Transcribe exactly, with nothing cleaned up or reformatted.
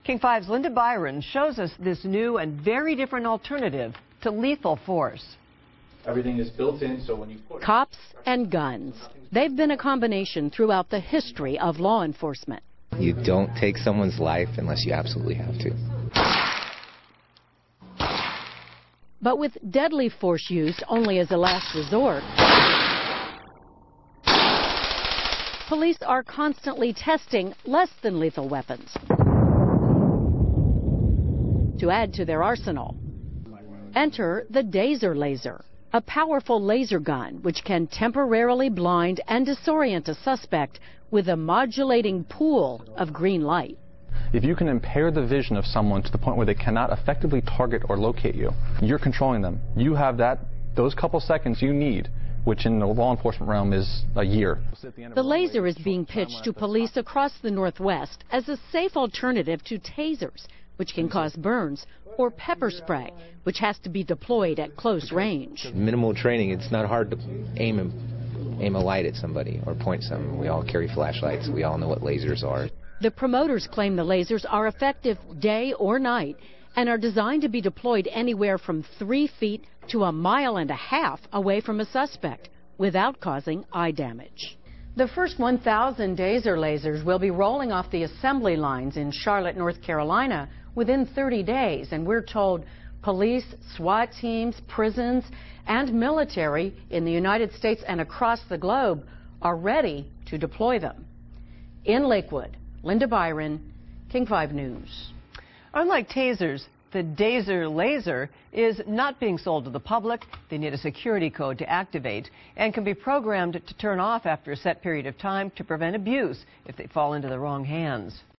King five's Linda Byron shows us this new and very different alternative to lethal force. Everything is built in, so when you put Cops and guns. They've been a combination throughout the history of law enforcement. You don't take someone's life unless you absolutely have to. But with deadly force used only as a last resort, police are constantly testing less than lethal weapons to add to their arsenal. Enter the Dazer Laser, a powerful laser gun which can temporarily blind and disorient a suspect with a modulating pool of green light. If you can impair the vision of someone to the point where they cannot effectively target or locate you, you're controlling them. You have that, those couple seconds you need, which in the law enforcement realm is a year. The laser is being pitched to police across the Northwest as a safe alternative to tasers, which can cause burns, or pepper spray, which has to be deployed at close range. Minimal training, it's not hard to aim a, aim a light at somebody or point something. We all carry flashlights. We all know what lasers are. The promoters claim the lasers are effective day or night and are designed to be deployed anywhere from three feet to a mile and a half away from a suspect without causing eye damage. The first one thousand Dazer lasers will be rolling off the assembly lines in Charlotte, North Carolina within thirty days, and we're told police, SWAT teams, prisons, and military in the United States and across the globe are ready to deploy them. In Lakewood, Linda Byron, King five News. Unlike tasers, the Dazer Laser is not being sold to the public. They need a security code to activate and can be programmed to turn off after a set period of time to prevent abuse if they fall into the wrong hands.